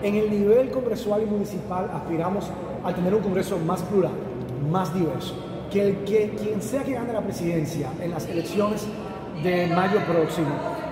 En el nivel congresual y municipal aspiramos a tener un Congreso más plural, más diverso. Quien sea que gane la presidencia en las elecciones de mayo próximo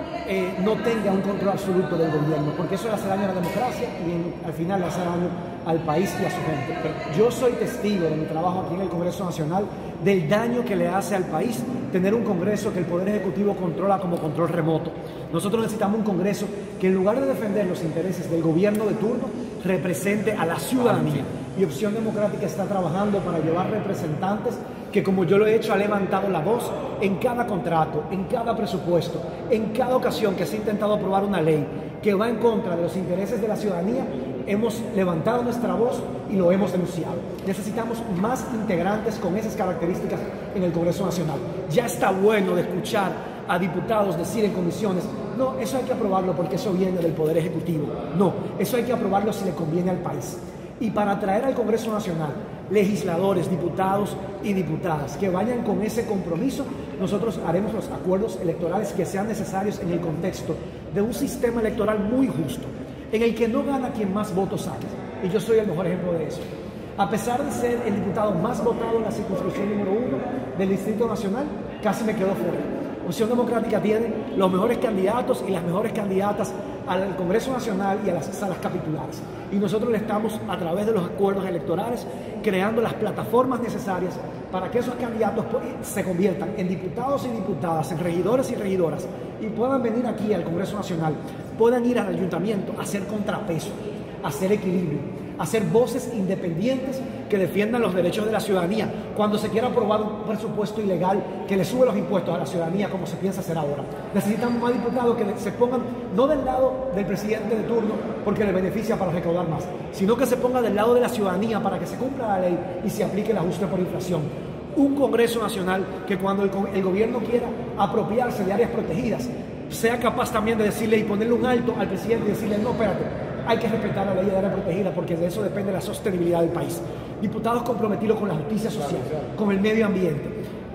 no tenga un control absoluto del gobierno, porque eso le hace daño a la democracia y al final le hace daño al país y a su gente. Yo soy testigo de mi trabajo aquí en el Congreso Nacional del daño que le hace al país tener un Congreso que el Poder Ejecutivo controla como control remoto. Nosotros necesitamos un Congreso que en lugar de defender los intereses del gobierno de turno, represente a la ciudadanía. Y Opción Democrática está trabajando para llevar representantes que, como yo lo he hecho, ha levantado la voz en cada contrato, en cada presupuesto, en cada ocasión que se ha intentado aprobar una ley que va en contra de los intereses de la ciudadanía. Hemos levantado nuestra voz y lo hemos denunciado. Necesitamos más integrantes con esas características en el Congreso Nacional. Ya está bueno de escuchar a diputados decir en comisiones: no, eso hay que aprobarlo porque eso viene del Poder Ejecutivo. No, eso hay que aprobarlo si le conviene al país. Y para traer al Congreso Nacional legisladores, diputados y diputadas que vayan con ese compromiso, nosotros haremos los acuerdos electorales que sean necesarios en el contexto de un sistema electoral muy justo, en el que no gana quien más votos saque. Y yo soy el mejor ejemplo de eso. A pesar de ser el diputado más votado en la circunscripción número 1 del Distrito Nacional, casi me quedo fuera. Opción Democrática tiene los mejores candidatos y las mejores candidatas al Congreso Nacional y a las salas capitulares. Y nosotros le estamos, a través de los acuerdos electorales, creando las plataformas necesarias para que esos candidatos se conviertan en diputados y diputadas, en regidores y regidoras, y puedan venir aquí al Congreso Nacional, puedan ir al ayuntamiento a hacer contrapeso, a hacer equilibrio, a ser voces independientes que defiendan los derechos de la ciudadanía cuando se quiera aprobar un presupuesto ilegal que le sube los impuestos a la ciudadanía, como se piensa hacer ahora. Necesitamos más diputados que se pongan no del lado del presidente de turno porque le beneficia para recaudar más, sino que se ponga del lado de la ciudadanía para que se cumpla la ley y se aplique el ajuste por inflación. Un Congreso Nacional que, cuando el gobierno quiera apropiarse de áreas protegidas, sea capaz también de decirle y ponerle un alto al presidente y decirle: no, espérate, hay que respetar la ley de área protegida porque de eso depende la sostenibilidad del país. Diputados comprometidos con la justicia social, con el medio ambiente,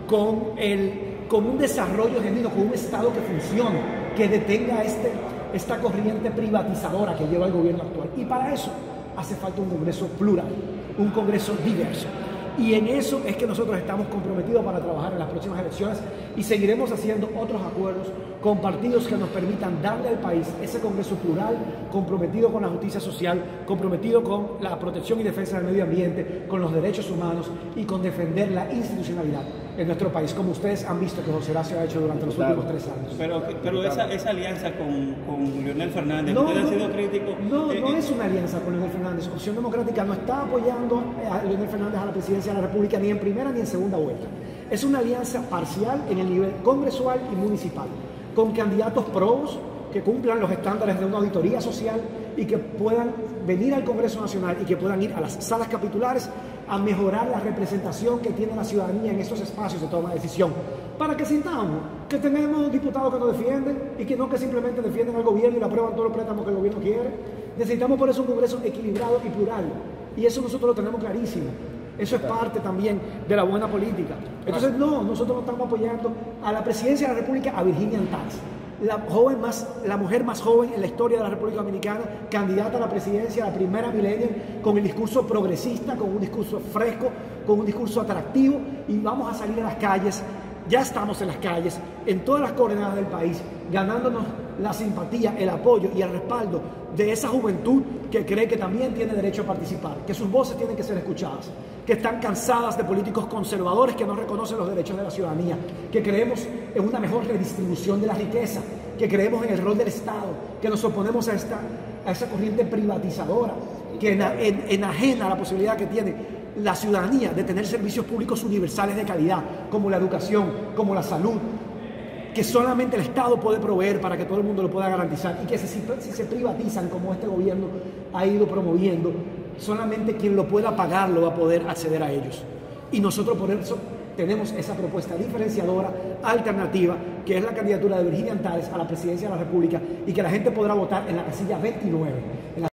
con un desarrollo genuino, con un Estado que funcione, que detenga esta corriente privatizadora que lleva el gobierno actual. Y para eso hace falta un Congreso plural, un Congreso diverso. Y en eso es que nosotros estamos comprometidos para trabajar en las próximas elecciones y seguiremos haciendo otros acuerdos con partidos que nos permitan darle al país ese Congreso plural, comprometido con la justicia social, comprometido con la protección y defensa del medio ambiente, con los derechos humanos y con defender la institucionalidad en nuestro país, como ustedes han visto que José Horacio ha hecho durante los últimos 3 años. Pero esa alianza con Leonel Fernández, ¿usted ha sido crítico? No es una alianza con Leonel Fernández. Opción Democrática no está apoyando a Leonel Fernández a la presidencia de la República ni en primera ni en segunda vuelta. Es una alianza parcial en el nivel congresual y municipal, con candidatos probos que cumplan los estándares de una auditoría social y que puedan venir al Congreso Nacional y que puedan ir a las salas capitulares a mejorar la representación que tiene la ciudadanía en estos espacios de toma de decisión, para que sintamos que tenemos diputados que nos defienden y que no que simplemente defienden al gobierno y le aprueban todos los préstamos que el gobierno quiere. Necesitamos por eso un Congreso equilibrado y plural, y eso nosotros lo tenemos clarísimo. Eso es parte también de la buena política. Entonces, nosotros no estamos apoyando a la presidencia de la República a Virginia Antares, la mujer más joven en la historia de la República Dominicana, candidata a la presidencia, la primera millennial, con el discurso progresista, con un discurso fresco, con un discurso atractivo, y vamos a salir a las calles. Ya estamos en las calles, en todas las coordenadas del país, ganándonos la simpatía, el apoyo y el respaldo de esa juventud que cree que también tiene derecho a participar, que sus voces tienen que ser escuchadas, que están cansadas de políticos conservadores que no reconocen los derechos de la ciudadanía, que creemos en una mejor redistribución de la riqueza, que creemos en el rol del Estado, que nos oponemos a esa corriente privatizadora que enajena la posibilidad que tiene la ciudadanía de tener servicios públicos universales de calidad, como la educación, como la salud, que solamente el Estado puede proveer para que todo el mundo lo pueda garantizar, y que si se privatizan, como este gobierno ha ido promoviendo, solamente quien lo pueda pagar lo va a poder acceder a ellos. Y nosotros por eso tenemos esa propuesta diferenciadora, alternativa, que es la candidatura de Virginia Antares a la presidencia de la República, y que la gente podrá votar en la casilla 29.